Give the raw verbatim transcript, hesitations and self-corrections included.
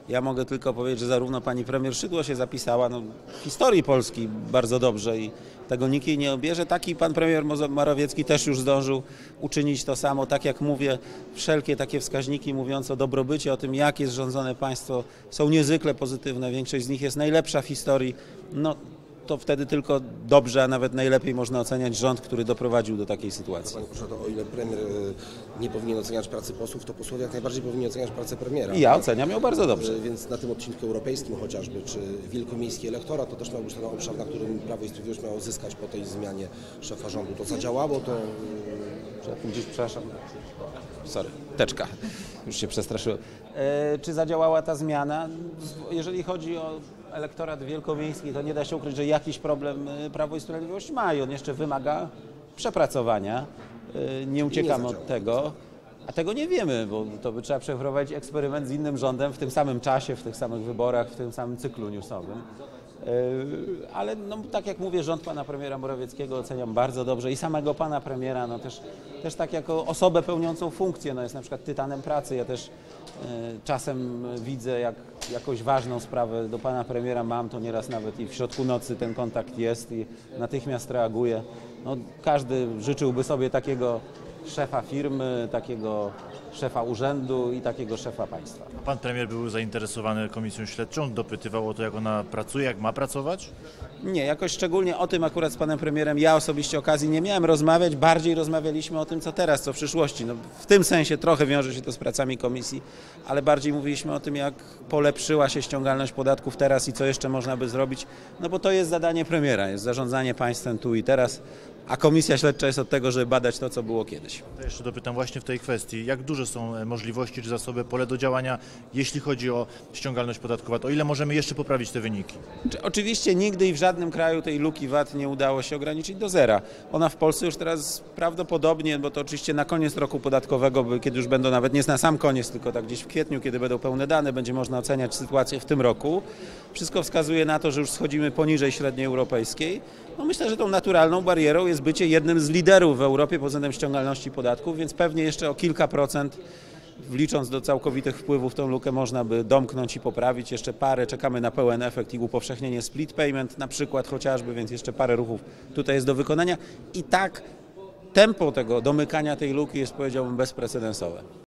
Ja mogę tylko powiedzieć, że zarówno pani premier Szydło się zapisała no, w historii Polski bardzo dobrze i tego nikt jej nie obierze. Tak i pan premier Morawiecki też już zdążył uczynić to samo. Tak jak mówię, wszelkie takie wskaźniki mówiące o dobrobycie, o tym jak jest rządzone państwo są niezwykle pozytywne. Większość z nich jest najlepsza w historii. No, to wtedy tylko dobrze, a nawet najlepiej można oceniać rząd, który doprowadził do takiej sytuacji. Panie proszę, to o ile premier nie powinien oceniać pracy posłów, to posłowie jak najbardziej powinni oceniać pracę premiera. I ja oceniam ją bardzo dobrze. Więc na tym odcinku europejskim chociażby, czy wielkomiejski elektorat, to też miał być ten obszar, na którym Prawo i Sprawiedliwość miało zyskać po tej zmianie szefa rządu. To zadziałało, to... Gdzieś, przepraszam, sorry, teczka, już się przestraszyłem. E, czy zadziałała ta zmiana? Jeżeli chodzi o elektorat wielkomiejski, to nie da się ukryć, że jakiś problem Prawo i Sprawiedliwość ma i on jeszcze wymaga przepracowania. E, nie uciekamy nie od tego, a tego nie wiemy, bo to by trzeba przeprowadzić eksperyment z innym rządem w tym samym czasie, w tych samych wyborach, w tym samym cyklu newsowym. Ale no, tak jak mówię, rząd pana premiera Morawieckiego oceniam bardzo dobrze i samego pana premiera, no też, też tak jako osobę pełniącą funkcję, no jest na przykład tytanem pracy. Ja też e, czasem widzę, jak jakąś ważną sprawę do pana premiera mam, to nieraz nawet i w środku nocy ten kontakt jest i natychmiast reaguję. No, każdy życzyłby sobie takiego szefa firmy, takiego szefa urzędu i takiego szefa państwa. Pan premier był zainteresowany komisją śledczą, dopytywał o to, jak ona pracuje, jak ma pracować? Nie, jakoś szczególnie o tym akurat z panem premierem ja osobiście okazji nie miałem rozmawiać, bardziej rozmawialiśmy o tym, co teraz, co w przyszłości. No, w tym sensie trochę wiąże się to z pracami komisji, ale bardziej mówiliśmy o tym, jak polepszyła się ściągalność podatków teraz i co jeszcze można by zrobić, no bo to jest zadanie premiera, jest zarządzanie państwem tu i teraz, a komisja śledcza jest od tego, żeby badać to, co było kiedyś. To jeszcze dopytam właśnie w tej kwestii, jak duże są możliwości czy zasoby, pole do działania, jeśli chodzi o ściągalność podatkową, o ile możemy jeszcze poprawić te wyniki? Oczywiście nigdy i w żadnym kraju tej luki V A T nie udało się ograniczyć do zera. Ona w Polsce już teraz prawdopodobnie, bo to oczywiście na koniec roku podatkowego, kiedy już będą nawet nie na sam koniec, tylko tak gdzieś w kwietniu, kiedy będą pełne dane, będzie można oceniać sytuację w tym roku. Wszystko wskazuje na to, że już schodzimy poniżej średniej europejskiej. No myślę, że tą naturalną barierą jest bycie jednym z liderów w Europie pod względem ściągalności podatków, więc pewnie jeszcze o kilka procent, wlicząc do całkowitych wpływów tą lukę, można by domknąć i poprawić. Jeszcze parę, czekamy na pełen efekt i upowszechnienie split payment na przykład chociażby, więc jeszcze parę ruchów tutaj jest do wykonania. I tak tempo tego domykania tej luki jest, powiedziałbym, bezprecedensowe.